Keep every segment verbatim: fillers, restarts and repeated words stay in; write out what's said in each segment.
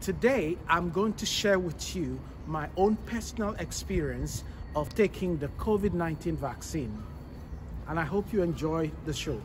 Today, I'm going to share with you my own personal experience of taking the COVID nineteen vaccine. And I hope you enjoy the show.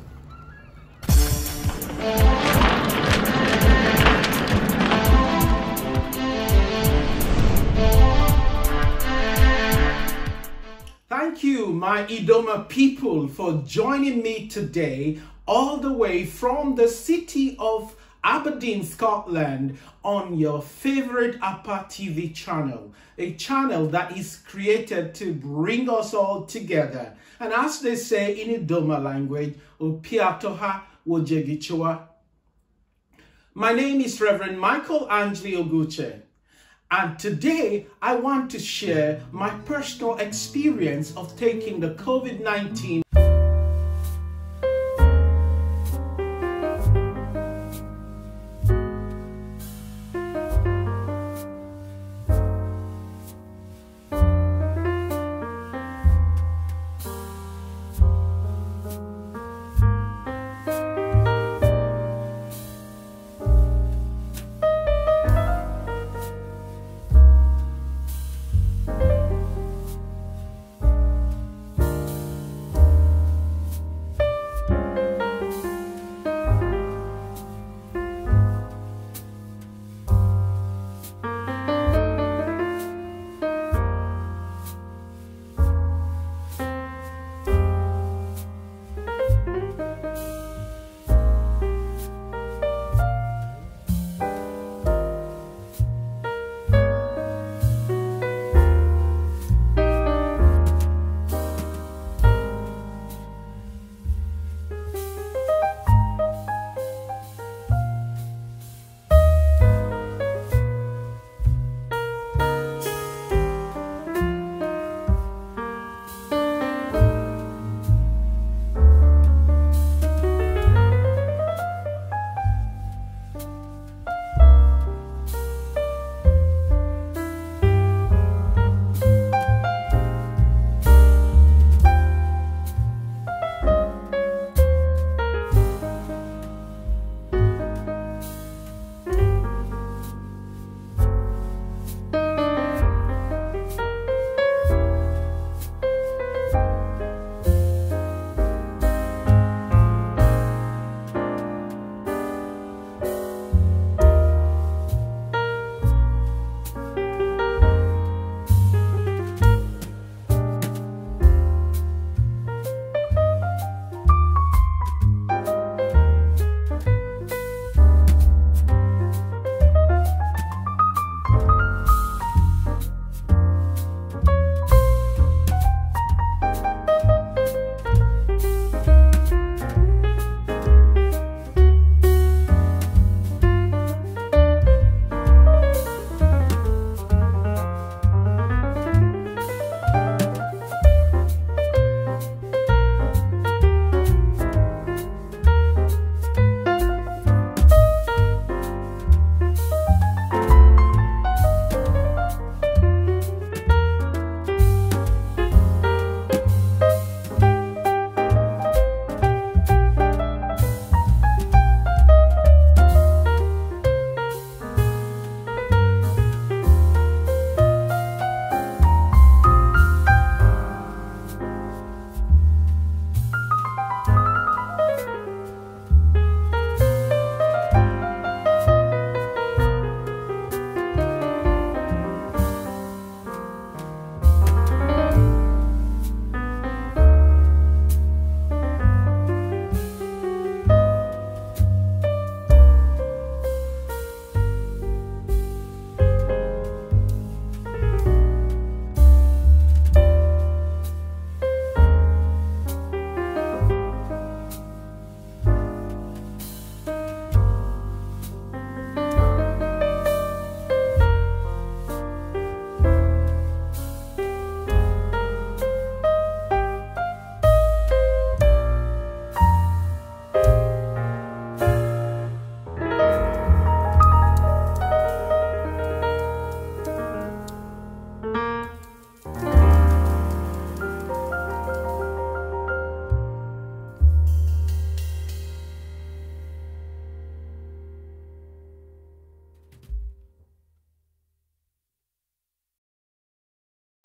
Thank you, my Idoma people, for joining me today all the way from the city of Aberdeen, Scotland, on your favorite Appa T V channel, a channel that is created to bring us all together. And as they say in Idoma language, Opiatoha Wojegichua. My name is Reverend Michael Angeli Oguche, and today I want to share my personal experience of taking the COVID nineteen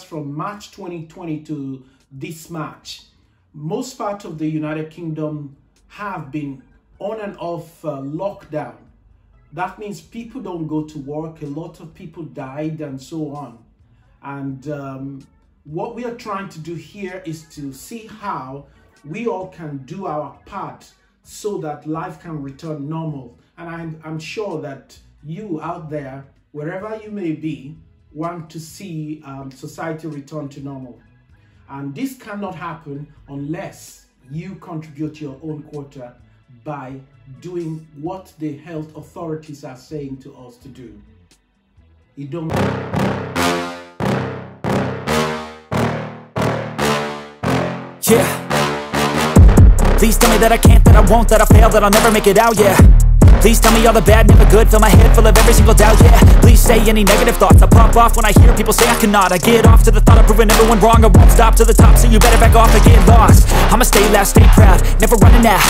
from March twenty twenty to this March, most parts of the United Kingdom have been on and off uh, lockdown. That means people don't go to work, a lot of people died and so on. And um, what we are trying to do here is to see how we all can do our part so that life can return normal. And I'm, I'm sure that you out there, wherever you may be, want to see um, society return to normal. And this cannot happen unless you contribute your own quota by doing what the health authorities are saying to us to do. You don't. Yeah. Please tell me that I can't, that I won't, that I fail, that I'll never make it out, yeah. Please tell me all the bad, never good, fill my head full of every single doubt, yeah. Please say any negative thoughts, I pop off when I hear people say I cannot. I get off to the thought of proving everyone wrong, I won't stop to the top, so you better back off and get lost. I'ma stay loud, stay proud, never running out.